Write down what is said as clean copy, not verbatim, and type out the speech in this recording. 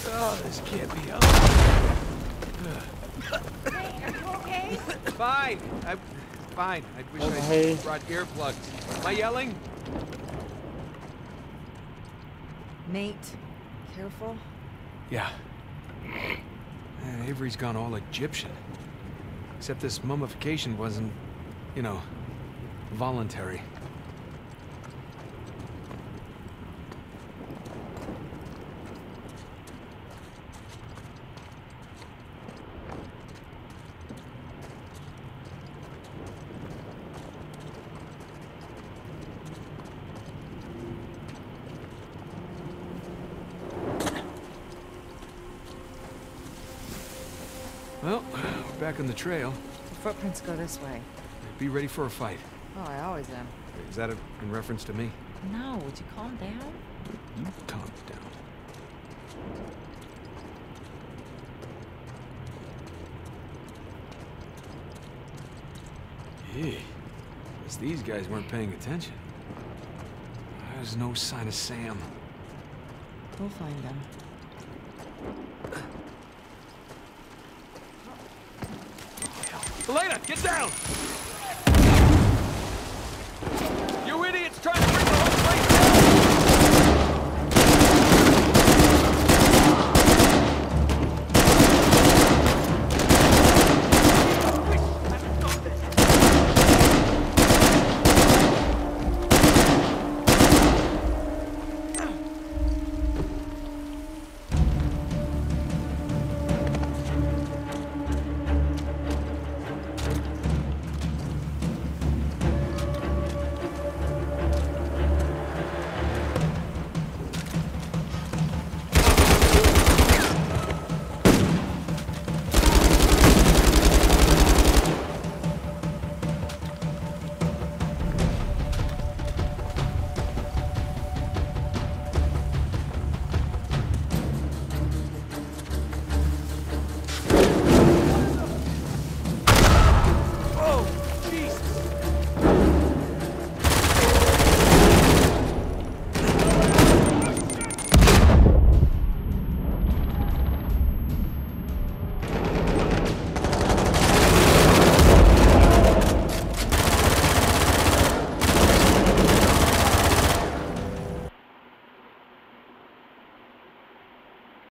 Oh, this can't be up. Hey, are you okay? Fine. Fine. I wish Okay. I brought earplugs. Am I yelling? Nate, careful. Yeah. Avery's gone all Egyptian. Except this mummification wasn't, you know, voluntary. Well, we're back on the trail. The footprints go this way. Be ready for a fight. Oh, I always am. Is that in reference to me? No, would you calm down? You calm down. Yeah. Guess these guys weren't paying attention. There's no sign of Sam. We'll find them. Elena, get down!